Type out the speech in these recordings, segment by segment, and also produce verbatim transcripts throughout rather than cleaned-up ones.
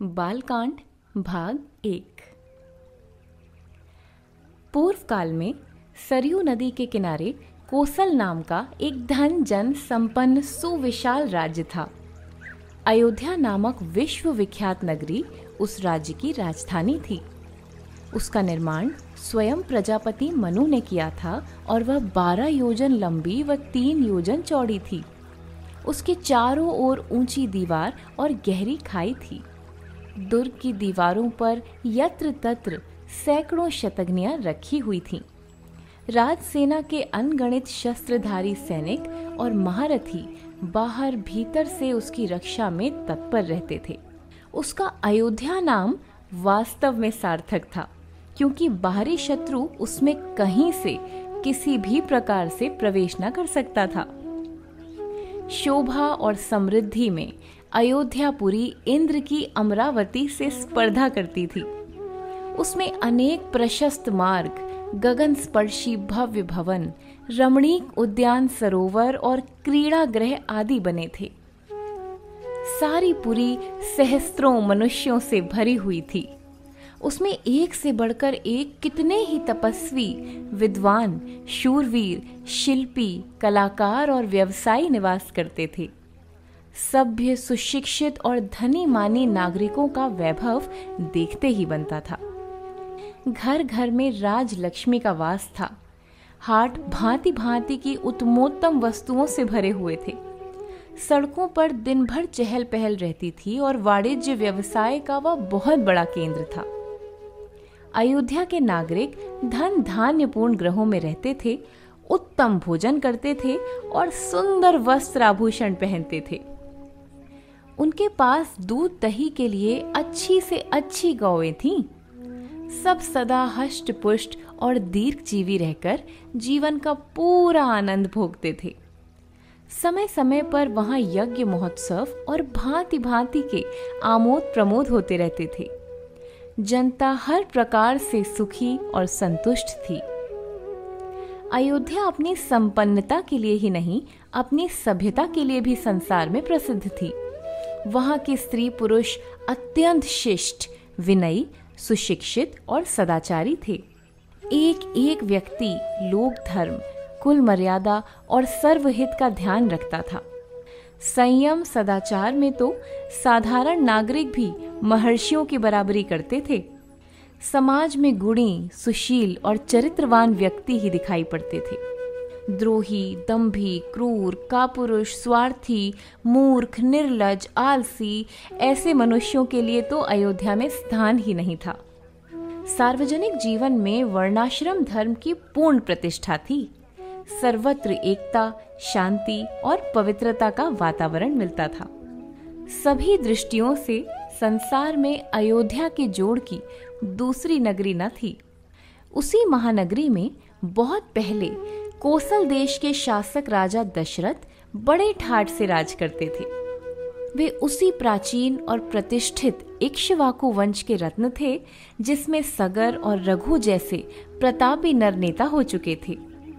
बालकांड भाग एक। पूर्व काल में सरयू नदी के किनारे कोसल नाम का एक धन जन संपन्न सुविशाल राज्य था। अयोध्या नामक विश्व विख्यात नगरी उस राज्य की राजधानी थी। उसका निर्माण स्वयं प्रजापति मनु ने किया था और वह बारह योजन लंबी व तीन योजन चौड़ी थी। उसके चारों ओर ऊंची दीवार और गहरी खाई थी। दुर्ग की दीवारों पर यत्र तत्र सैकड़ों शतघ्नियां रखी हुई थीं। राजसेना के अनगणित शस्त्रधारी सैनिक और महारथी बाहर भीतर से उसकी रक्षा में तत्पर रहते थे। उसका अयोध्या नाम वास्तव में सार्थक था, क्योंकि बाहरी शत्रु उसमें कहीं से किसी भी प्रकार से प्रवेश न कर सकता था। शोभा और समृद्धि में अयोध्यापुरी इंद्र की अमरावती से स्पर्धा करती थी। उसमें अनेक प्रशस्त मार्ग, गगन स्पर्शी भव्य भवन, रमणीक उद्यान, सरोवर और क्रीड़ा गृह आदि बने थे। सारी पुरी सहस्त्रों मनुष्यों से भरी हुई थी। उसमें एक से बढ़कर एक कितने ही तपस्वी, विद्वान, शूरवीर, शिल्पी, कलाकार और व्यवसायी निवास करते थे। सभ्य, सुशिक्षित और धनी मानी नागरिकों का वैभव देखते ही बनता था। घर घर में राजलक्ष्मी का वास था। हाट भांति भांति की उत्तमोत्तम वस्तुओं से भरे हुए थे। सड़कों पर दिन भर चहल पहल रहती थी और वाणिज्य व्यवसाय का वह बहुत बड़ा केंद्र था। अयोध्या के नागरिक धन धान्यपूर्ण ग्रहों में रहते थे, उत्तम भोजन करते थे और सुंदर वस्त्र आभूषण पहनते थे। उनके पास दूध दही के लिए अच्छी से अच्छी गौएं थीं। सब सदा हष्ट पुष्ट और दीर्घजीवी रहकर जीवन का पूरा आनंद भोगते थे। समय समय पर वहां यज्ञ महोत्सव और भांति भांति के आमोद प्रमोद होते रहते थे। जनता हर प्रकार से सुखी और संतुष्ट थी। अयोध्या अपनी संपन्नता के लिए ही नहीं, अपनी सभ्यता के लिए भी संसार में प्रसिद्ध थी। वहां के स्त्री पुरुष अत्यंत शिष्ट, विनयी, सुशिक्षित और सदाचारी थे। एक एक व्यक्ति लोक धर्म, कुल मर्यादा और सर्वहित का ध्यान रखता था। संयम सदाचार में तो साधारण नागरिक भी महर्षियों की बराबरी करते थे। समाज में गुणी, सुशील और चरित्रवान व्यक्ति ही दिखाई पड़ते थे। द्रोही, दंभी, क्रूर, कापुरुष, स्वार्थी, मूर्ख, निर्लज, आलसी ऐसे मनुष्यों के लिए तो अयोध्या में स्थान ही नहीं था। सार्वजनिक जीवन में वर्णाश्रम धर्म की पूर्ण प्रतिष्ठा थी। सर्वत्र एकता, शांति और पवित्रता का वातावरण मिलता था। सभी दृष्टियों से संसार में अयोध्या के जोड़ की दूसरी नगरी न थी। उसी महानगरी में बहुत पहले कोसल देश के शासक राजा दशरथ बड़े ठाठ से राज करते थे। वे उसी प्राचीन और प्रतिष्ठित इक्ष्वाकु वंश के रत्न थे, जिसमें सगर और रघु जैसे प्रतापी नर नेता हो चुके थे।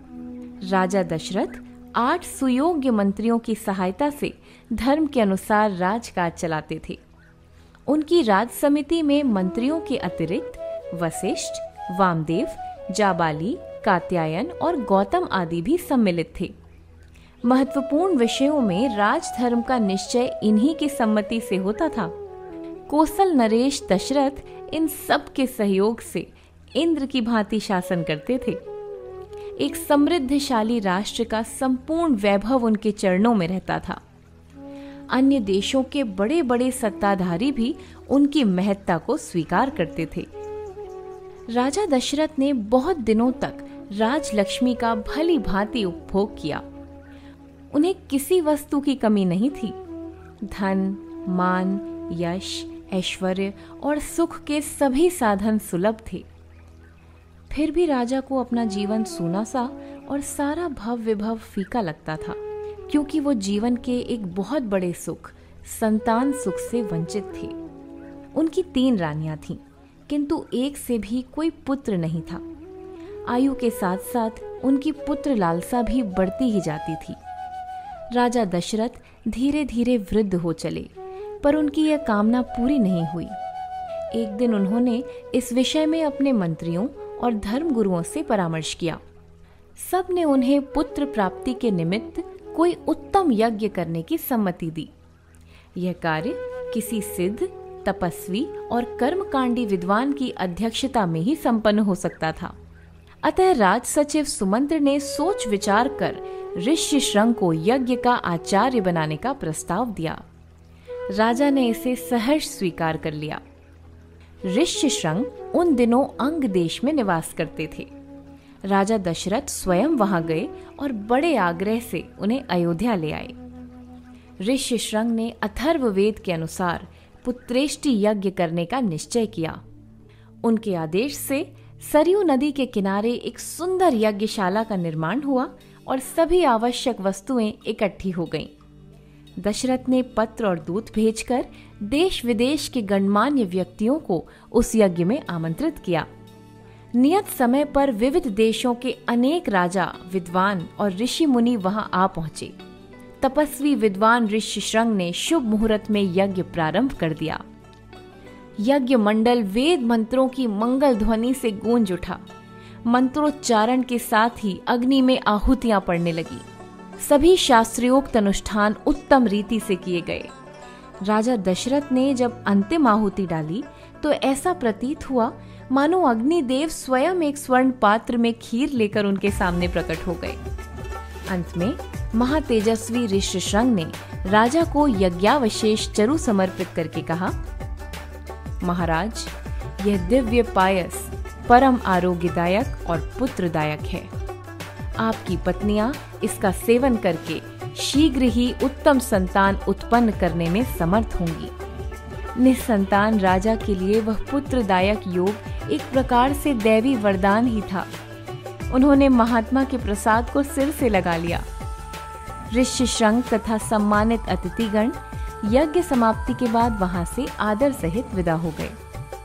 राजा दशरथ आठ सुयोग्य मंत्रियों की सहायता से धर्म के अनुसार राजकाज चलाते थे। उनकी राज समिति में मंत्रियों के अतिरिक्त वशिष्ठ, वामदेव, जाबाली, कात्यायन और गौतम आदि भी सम्मिलित थे। महत्वपूर्ण विषयों में राजधर्म का निश्चय इन्हीं की सम्मति से होता था। कोसल नरेश दशरथ इन सब के सहयोग से इंद्र की भांति शासन करते थे। एक समृद्धशाली राष्ट्र का संपूर्ण वैभव उनके चरणों में रहता था। अन्य देशों के बड़े बड़े सत्ताधारी भी उनकी महत्ता को स्वीकार करते थे। राजा दशरथ ने बहुत दिनों तक राजलक्ष्मी का भली भांति उपभोग किया। उन्हें किसी वस्तु की कमी नहीं थी। धन, मान, यश, ऐश्वर्य और सुख के सभी साधन सुलभ थे। फिर भी राजा को अपना जीवन सूना सा और सारा भव विभव फीका लगता था, क्योंकि वो जीवन के एक बहुत बड़े सुख, संतान सुख से वंचित थे। उनकी तीन रानियां थीं, किंतु एक से भी कोई पुत्र नहीं था। आयु के साथ साथ उनकी पुत्र लालसा भी बढ़ती ही जाती थी। राजा दशरथ धीरे धीरे वृद्ध हो चले। पर उनकी यह कामना पूरी नहीं हुई। एक दिन उन्होंने इस विषय में अपने मंत्रियों और धर्मगुरुओं से परामर्श किया। सब ने उन्हें पुत्र प्राप्ति के निमित्त कोई उत्तम यज्ञ करने की सम्मति दी। यह कार्य किसी सिद्ध, तपस्वी और कर्मकांडी विद्वान की अध्यक्षता में ही संपन्न हो सकता था। अतः राज सचिव सुमंत्र ने सोच विचार कर ऋष्यशृंग को यज्ञ का आचार्य बनाने का प्रस्ताव दिया। राजा ने इसे सहर्ष स्वीकार कर लिया। ऋष्यशृंग उन दिनों अंग देश में निवास करते थे। राजा दशरथ स्वयं वहां गए और बड़े आग्रह से उन्हें अयोध्या ले आए। ऋष्यशृंग ने अथर्ववेद के अनुसार पुत्रेष्टि यज्ञ करने का निश्चय किया। उनके आदेश से सरयू नदी के किनारे एक सुंदर यज्ञशाला का निर्माण हुआ और सभी आवश्यक वस्तुएं इकट्ठी हो गईं। दशरथ ने पत्र और दूत भेजकर देश विदेश के गणमान्य व्यक्तियों को उस यज्ञ में आमंत्रित किया। नियत समय पर विविध देशों के अनेक राजा, विद्वान और ऋषि मुनि वहां आ पहुंचे। तपस्वी विद्वान ऋष्यशृंग ने शुभ मुहूर्त में यज्ञ प्रारंभ कर दिया। यज्ञ मंडल वेद मंत्रों की मंगल ध्वनि से गूंज उठा। मंत्रोच्चारण के साथ ही अग्नि में आहुतियां पड़ने लगी। सभी शास्त्रोक्त अनुष्ठान उत्तम रीति से किए गए। राजा दशरथ ने जब अंतिम आहुति डाली तो ऐसा प्रतीत हुआ मानो अग्निदेव स्वयं एक स्वर्ण पात्र में खीर लेकर उनके सामने प्रकट हो गए। अंत में महातेजस्वी ऋष्यशृंग ने राजा को यज्ञावशेष चरु समर्पित करके कहा, महाराज, यह दिव्य पायस परम आरोग्यदायक और पुत्रदायक है। आपकी पत्नियां इसका सेवन करके शीघ्र ही उत्तम संतान उत्पन्न करने में समर्थ होंगी। निस्संतान राजा के लिए वह पुत्रदायक योग एक प्रकार से दैवी वरदान ही था। उन्होंने महात्मा के प्रसाद को सिर से लगा लिया। ऋष्यशृंग तथा सम्मानित अतिथिगण यज्ञ समाप्ति के बाद वहां से आदर सहित विदा हो गए।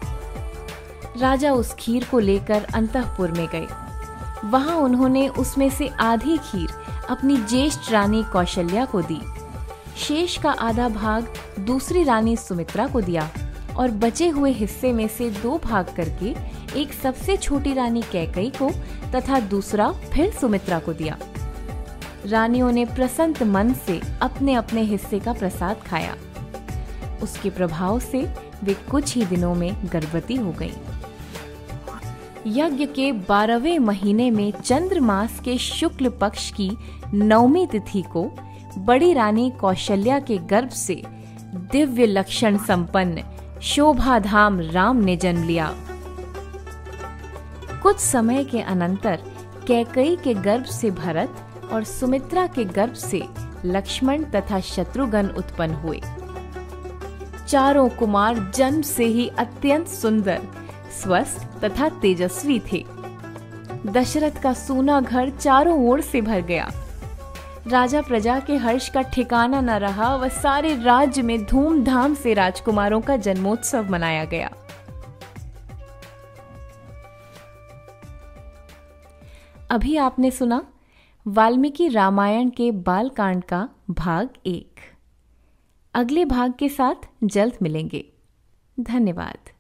राजा उस खीर को लेकर अंतःपुर में गए। वहां उन्होंने उसमें से आधी खीर अपनी ज्येष्ठ रानी कौशल्या को दी। शेष का आधा भाग दूसरी रानी सुमित्रा को दिया और बचे हुए हिस्से में से दो भाग करके एक सबसे छोटी रानी कैकेयी को तथा दूसरा फिर सुमित्रा को दिया। रानियों ने प्रसन्न मन से अपने अपने हिस्से का प्रसाद खाया। उसके प्रभाव से वे कुछ ही दिनों में गर्भवती हो गईं। यज्ञ के बारहवें महीने में चंद्र मास के शुक्ल पक्ष की नवमी तिथि को बड़ी रानी कौशल्या के गर्भ से दिव्य लक्षण संपन्न शोभाधाम राम ने जन्म लिया। कुछ समय के अनंतर कैकेयी के गर्भ से भरत और सुमित्रा के गर्भ से लक्ष्मण तथा शत्रुघ्न उत्पन्न हुए। चारों कुमार जन्म से ही अत्यंत सुंदर, स्वस्थ तथा तेजस्वी थे। दशरथ का सोना घर चारों ओर से भर गया। राजा प्रजा के हर्ष का ठिकाना न रहा। वह सारे राज्य में धूमधाम से राजकुमारों का जन्मोत्सव मनाया गया। अभी आपने सुना वाल्मीकि रामायण के बालकांड का भाग एक। अगले भाग के साथ जल्द मिलेंगे। धन्यवाद।